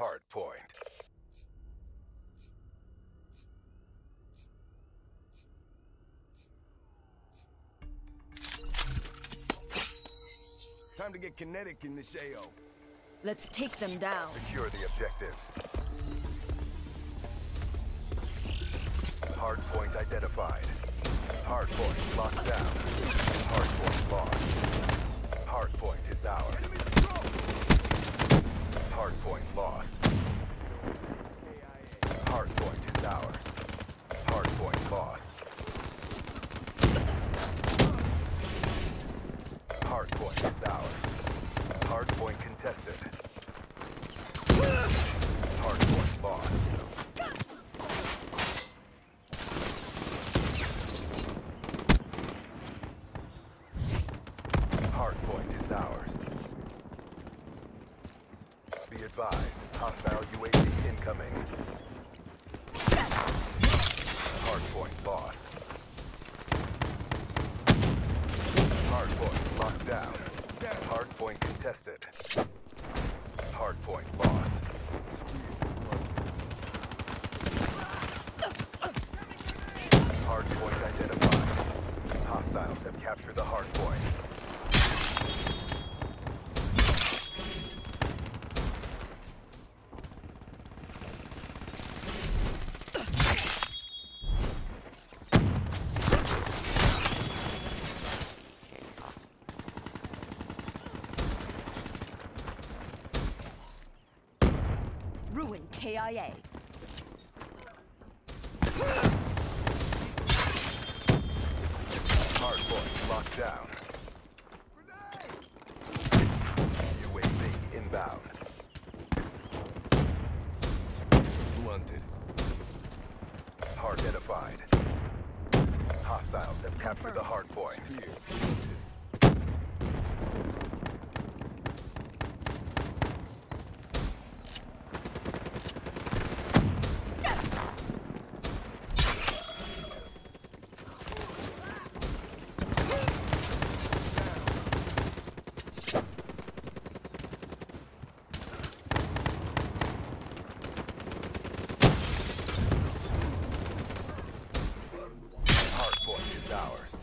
hard point. Time to get kinetic in this AO. Let's take them down. Secure the objectives. Hard point identified. Hard point locked down. Hard point lost. Hard point is ours. Hard point lost. Hard point is ours. Hard point lost. Hard point is ours. Hard point contested. Hard point lost. Hard point is ours. Be advised, hostile UAV incoming. Hard point lost. Hard point locked down. Hard point contested. Hard point lost. Hard point identified. Hostiles have captured the hard point. Ruin KIA. Hard point locked down. UAV inbound. Blunted. Hard identified. Hostiles have captured the hard point. Hard point is ours.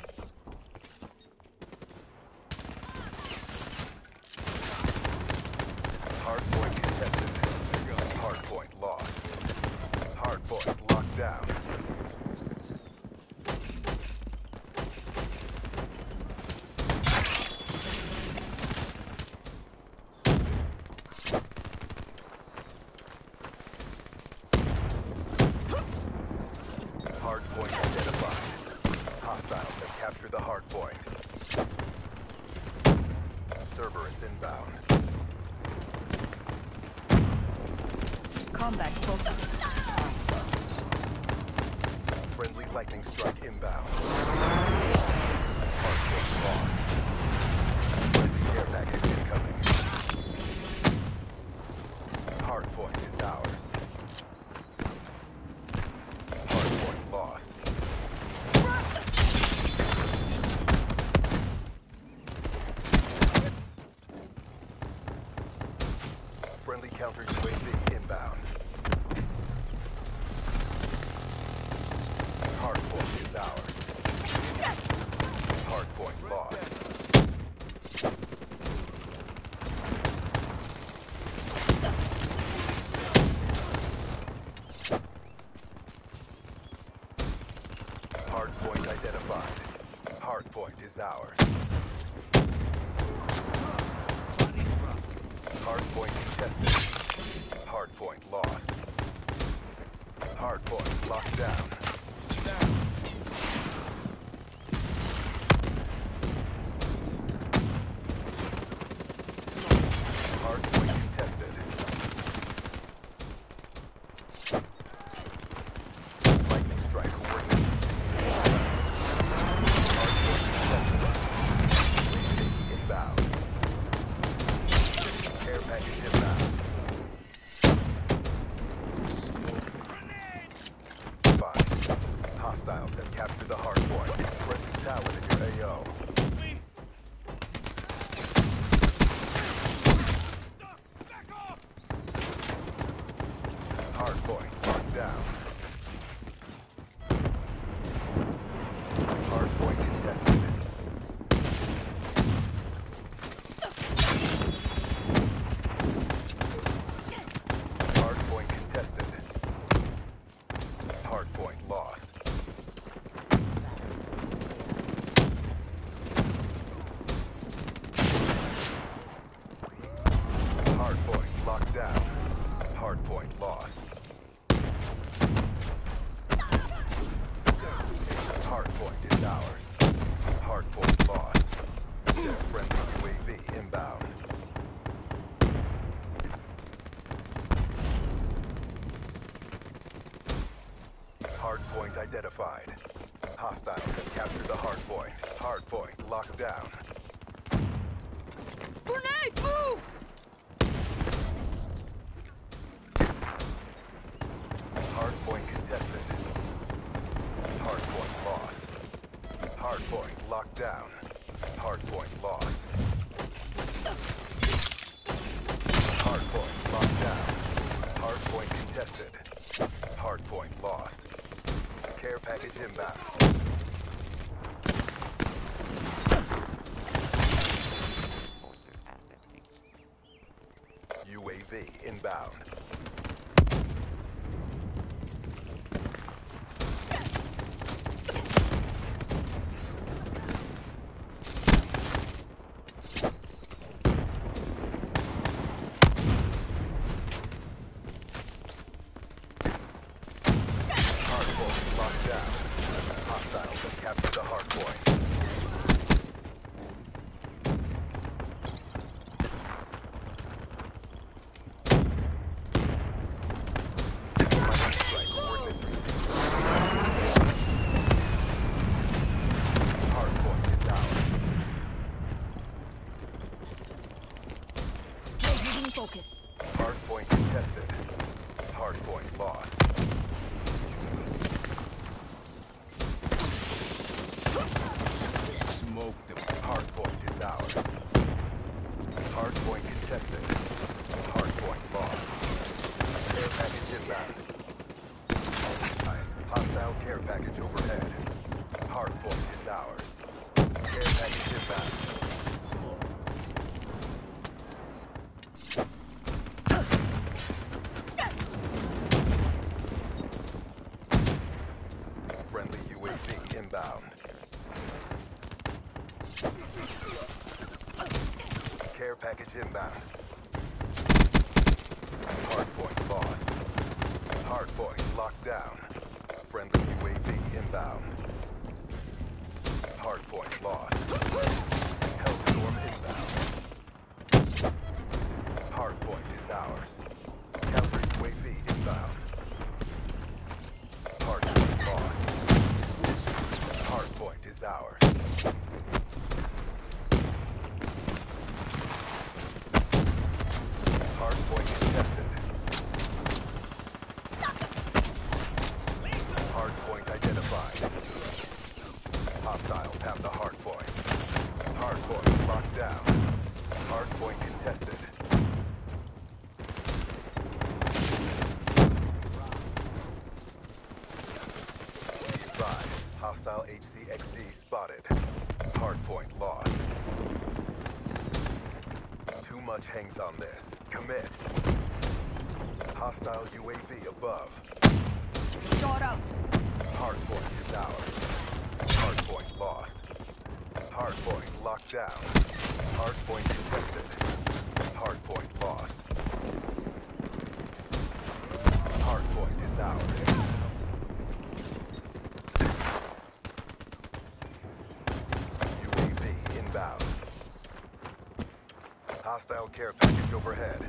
Hard point contested. Hard point lost. Hard point locked down. Hard point identified. Hostiles have captured the hard point. Cerberus inbound. Combat focus. Friendly lightning strike inbound. Hard point lost. Friendly care package incoming. Hard point is ours. Hard point lost. Friendly counter UAV inbound. Hard point is ours. Hard point lost. Hard point identified. Hard point is ours. Hard point contested. Hard point lost. Hard point locked down. Hard point contested. Lightning strike coordinates. Hard point contested. Inbound. Care package inbound. 5. Hostiles have captured the hard point. Friendly talent in your AO. identified. Hostiles have captured the hard point. Hard point locked down. Grenade, move! Hard point contested. Hard point lost. Hard point locked down. Hard point lost. Hard point locked down. Hard point contested. Hard point lost. Care package inbound. UAV inbound. Hardpoint locked down. Hostiles have captured the hardpoint. Strike coordinates received. Hardpoint is ours. Losing focus. Hardpoint contested. Hardpoint lost. Smoked them. Hardpoint is ours. Hardpoint contested. Hardpoint lost. Care package inbound. Hostile care package overhead. Hardpoint is ours. Care package inbound. Friendly UAV inbound. Care package inbound. Hardpoint lost. Hardpoint locked down. Friendly UAV inbound. Hardpoint lost. Hellstorm inbound. Hardpoint is ours. Counter UAV inbound. Hardpoint lost. Hardpoint is ours. Hardpoint contested. Hardpoint identified. Hostiles have the hardpoint. Hardpoint locked down. Hardpoint contested. Be advised, hostile HCXD spotted. Hardpoint lost. Too much hangs on this. Commit. Hostile UAV above. Shot out. Hardpoint is ours. Hardpoint lost. Hardpoint locked down. Hardpoint contested. Hardpoint lost. Hardpoint is ours. UAV inbound. Hostile care package overhead.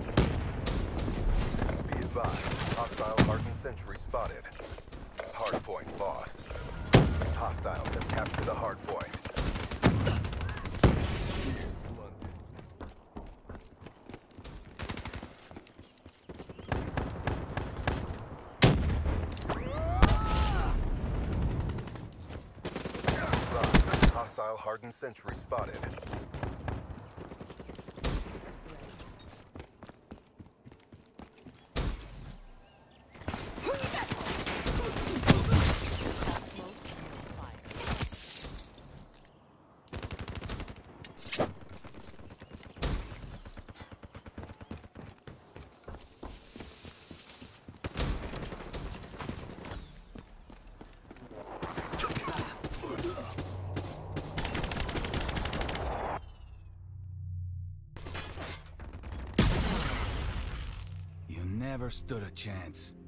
Be advised, hostile hardened sentry spotted. Hardpoint lost. Hostiles have captured the hardpoint. Hostile hardened sentry spotted. You never stood a chance.